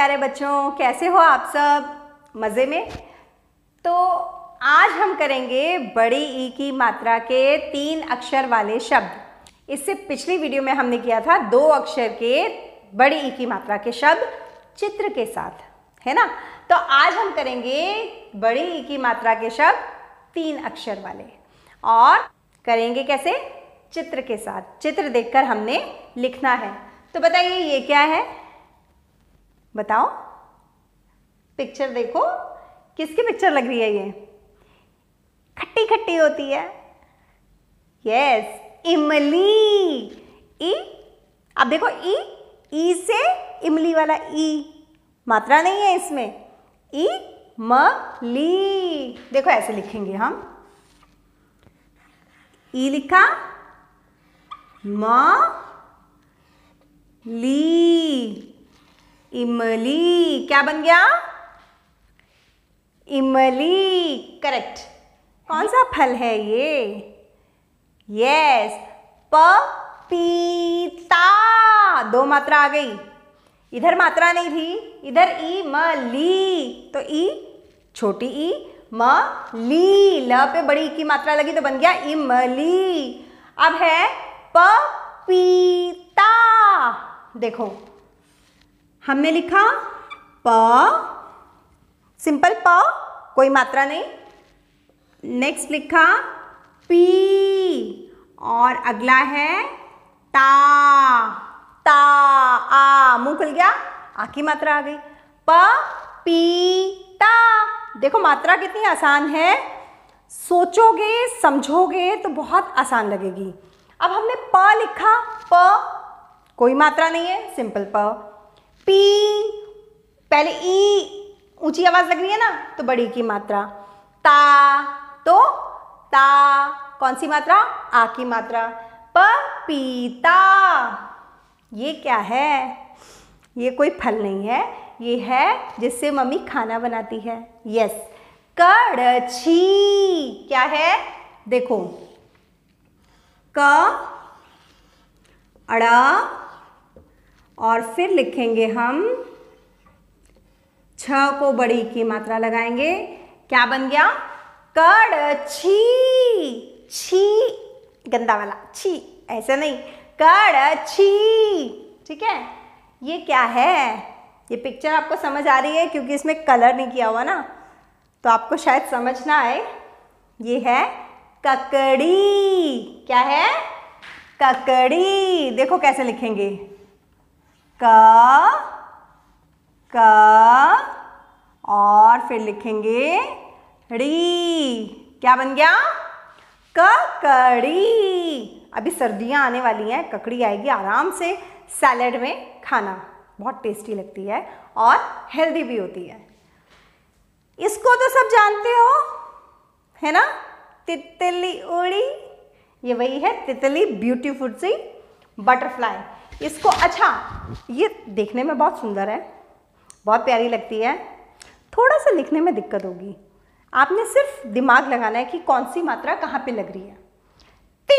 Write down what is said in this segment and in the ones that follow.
प्यारे बच्चों, कैसे हो आप सब? मज़े में? तो आज हम करेंगे बड़ी ई की मात्रा के 3 अक्षर वाले शब्द। इससे पिछली वीडियो में हमने किया था 2 अक्षर के बड़ी ई की मात्रा के शब्द चित्र के साथ, है ना? तो आज हम करेंगे बड़ी ई की मात्रा के शब्द 3 अक्षर वाले, और करेंगे कैसे? चित्र के साथ। चित्र देखकर हमने लिखना है। तो बताइए ये क्या है? बताओ, पिक्चर देखो, किसकी पिक्चर लग रही है? ये खट्टी खट्टी होती है। यस, इमली। ई, अब देखो ई से इमली वाला ई, मात्रा नहीं है इसमें। ई म ली। देखो ऐसे लिखेंगे हम। ई लिखा, म ली, इमली। क्या बन गया? इमली। करेक्ट। कौन सा फल है ये? यस, पपीता। 2 मात्रा आ गई। इधर मात्रा नहीं थी, इधर इमली, तो ई छोटी ई, म ली, ल पे बड़ी ई की मात्रा लगी तो बन गया इमली। अब है पपीता। देखो हमने लिखा प, सिंपल प, कोई मात्रा नहीं। नेक्स्ट लिखा पी, और अगला है ता। ता, आ, मुंह खुल गया, आ की मात्रा आ गई। प पी ता। देखो मात्रा कितनी आसान है, सोचोगे समझोगे तो बहुत आसान लगेगी। अब हमने प लिखा, प कोई मात्रा नहीं है, सिंपल प। पी, पहले ई ऊंची आवाज लग रही है ना, तो बड़ी की मात्रा। ता, तो ता कौन सी मात्रा? आ की मात्रा। पपीता। ये क्या है? ये कोई फल नहीं है, ये है जिससे मम्मी खाना बनाती है। यस, कड़छी। क्या है? देखो, क, अड़ा, और फिर लिखेंगे हम छ को बड़ी की मात्रा लगाएंगे। क्या बन गया? कड़छी। छी, गंदा वाला छी, ऐसा नहीं, कड़छी। ठीक है? ये क्या है? ये पिक्चर आपको समझ आ रही है? क्योंकि इसमें कलर नहीं किया हुआ ना, तो आपको शायद समझ ना आए। ये है ककड़ी। क्या है? ककड़ी। देखो कैसे लिखेंगे, क, और फिर लिखेंगे ड़ी। क्या बन गया? ककड़ी। अभी सर्दियां आने वाली हैं, ककड़ी आएगी आराम से सैलेड में खाना, बहुत टेस्टी लगती है और हेल्दी भी होती है। इसको तो सब जानते हो, है ना? तितली उड़ी, ये वही है तितली, ब्यूटीफुल सी बटरफ्लाई। इसको, अच्छा, ये देखने में बहुत सुंदर है, बहुत प्यारी लगती है, थोड़ा सा लिखने में दिक्कत होगी। आपने सिर्फ दिमाग लगाना है कि कौन सी मात्रा कहाँ पे लग रही है। ती,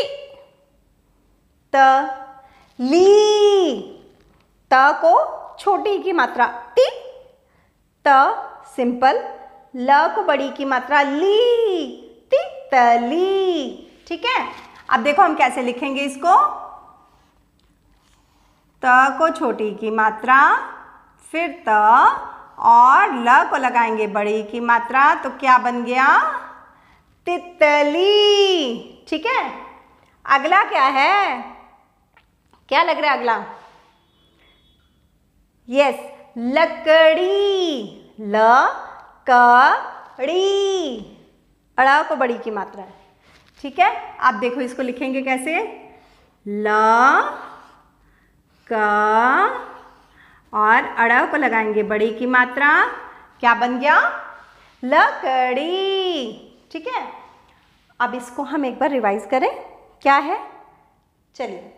त, ली, त को छोटी की मात्रा ती, त सिंपल, ल को बड़ी की मात्रा ली, तितली। ठीक है? अब देखो हम कैसे लिखेंगे इसको। त को छोटी की मात्रा, फिर त, और ल को लगाएंगे बड़ी की मात्रा, तो क्या बन गया? तितली। ठीक है? अगला क्या है? क्या लग रहा है अगला? यस, लकड़ी। ल, क, ड़ी, अड़ा को बड़ी की मात्रा है। ठीक है? आप देखो इसको लिखेंगे कैसे। ल, क, और अड़ा को लगाएंगे बड़ी की मात्रा, क्या बन गया? लकड़ी। ठीक है? अब इसको हम एक बार रिवाइज करें, क्या है? चलिए,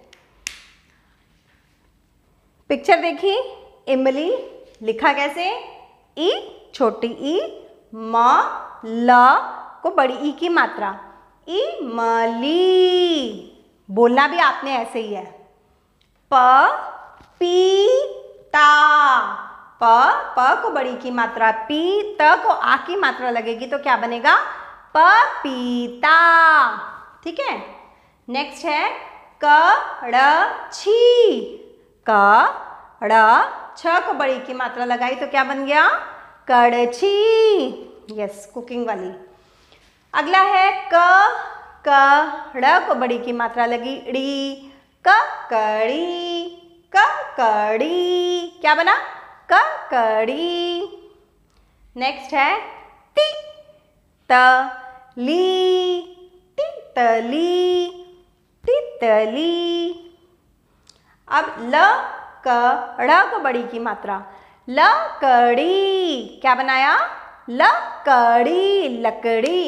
पिक्चर देखी, इमली लिखा कैसे? ई छोटी ई, म ल को बड़ी ई की मात्रा, इमली। बोलना भी आपने ऐसे ही है। प पी ता, प को बड़ी की मात्रा पी, त को आ की मात्रा लगेगी तो क्या बनेगा? पपीता। ठीक है। नेक्स्ट है कड़छी। क ड़ छ को बड़ी की मात्रा लगाई तो क्या बन गया? कड़छी। यस, कुकिंग वाली। अगला है ड़ को बड़ी की मात्रा लगी ड़ी, कड़ी। कड़ी क्या बना? कड़ी। नेक्स्ट है तितली। तितली। अब ड़ को बड़ी की मात्रा लकड़ी। क्या बनाया? लकड़ी, लकड़ी।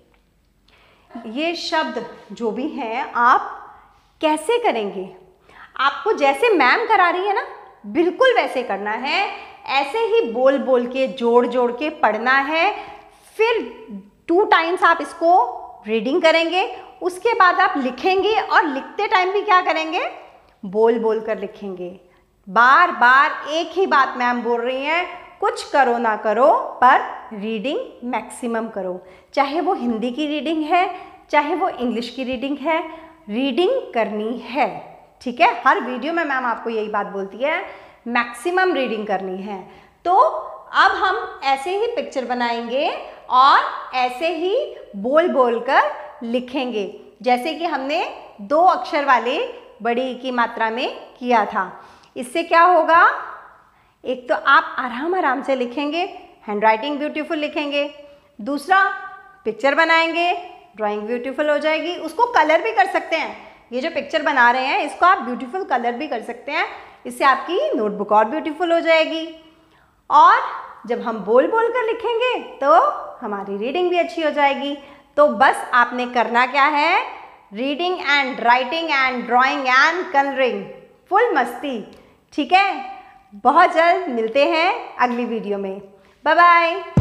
ये शब्द जो भी हैं आप कैसे करेंगे? आपको जैसे मैम करा रही है ना, बिल्कुल वैसे करना है। ऐसे ही बोल बोल के, जोड़ जोड़ के पढ़ना है। फिर 2 टाइम्स आप इसको रीडिंग करेंगे, उसके बाद आप लिखेंगे और लिखते टाइम भी क्या करेंगे? बोल बोल कर लिखेंगे। बार बार एक ही बात मैम बोल रही हैं, कुछ करो ना करो पर रीडिंग मैक्सिमम करो। चाहे वो हिंदी की रीडिंग है, चाहे वो इंग्लिश की रीडिंग है, रीडिंग करनी है। ठीक है। हर वीडियो में मैम आपको यही बात बोलती है, मैक्सिमम रीडिंग करनी है। तो अब हम ऐसे ही पिक्चर बनाएंगे और ऐसे ही बोल बोल कर लिखेंगे, जैसे कि हमने 2 अक्षर वाले बड़ी की मात्रा में किया था। इससे क्या होगा? एक तो आप आराम आराम से लिखेंगे, हैंडराइटिंग ब्यूटीफुल लिखेंगे। दूसरा, पिक्चर बनाएंगे, ड्राइंग ब्यूटीफुल हो जाएगी। उसको कलर भी कर सकते हैं। ये जो पिक्चर बना रहे हैं इसको आप ब्यूटीफुल कलर भी कर सकते हैं। इससे आपकी नोटबुक और ब्यूटीफुल हो जाएगी। और जब हम बोल बोल कर लिखेंगे तो हमारी रीडिंग भी अच्छी हो जाएगी। तो बस आपने करना क्या है? Reading and writing and drawing and colouring, full मस्ती। ठीक है। बहुत जल्द मिलते हैं अगली वीडियो में। Bye bye.